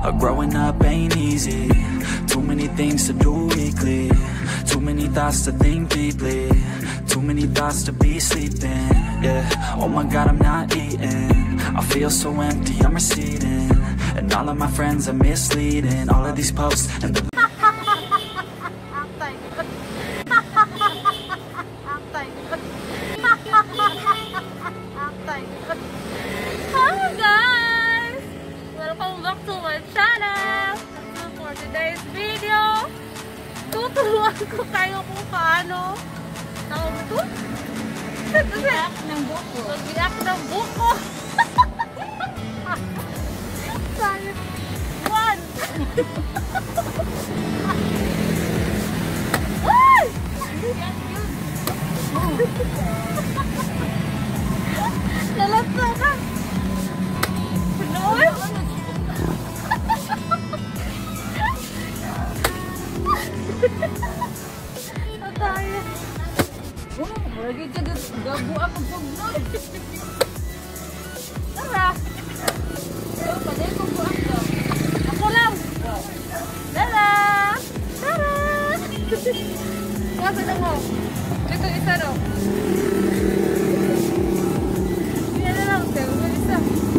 Growing up ain't easy. Too many things to do weekly. Too many thoughts to think deeply. Too many thoughts to be sleeping. Yeah, oh my God, I'm not eating. I feel so empty, I'm receding. And all of my friends are misleading. All of these posts and the Hi guys! Welcome back to my channel! So for today's video, tuturuan ko kayo kung paano mag-react ng buko. Mag-react ng buko! One! Ay! Lalasa ka! Pinoy? Nataya. Oh, maragay ka gabu ako pagnoy. Tara! Oh, paday ko po ako. Ako lang! Tara! Tara! Kasi na mo. Ito isa no. Yan na lang. Pero mo isa.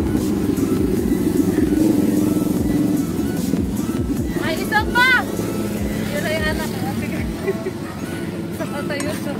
May isa pa! Yun ay anak. Sige. Saka tayo siya.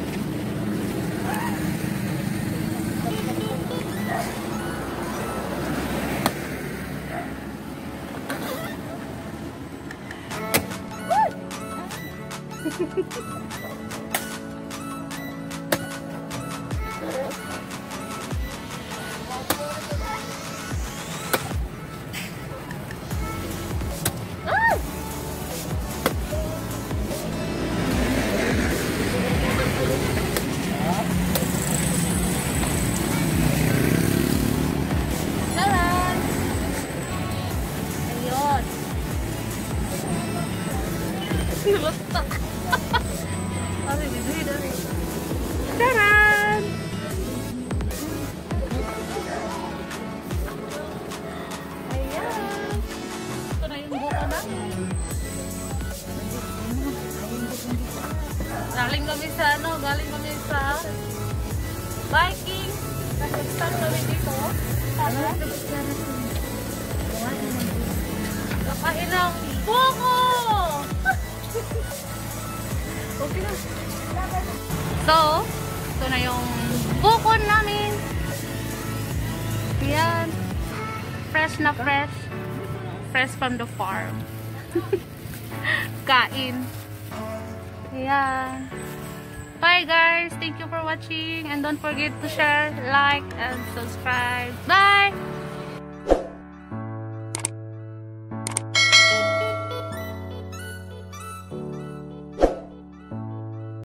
Taran! Ayan! Ito na yung buko namin. Galing kami sa galing kami sa biking. Nag-start kami dito. Kakain ng buko! Okay na. So, ito na yung buko namin. Ayan. Fresh na fresh. Fresh from the farm. Kain. Ayan. Bye guys. Thank you for watching. And don't forget to share, like, and subscribe. Bye!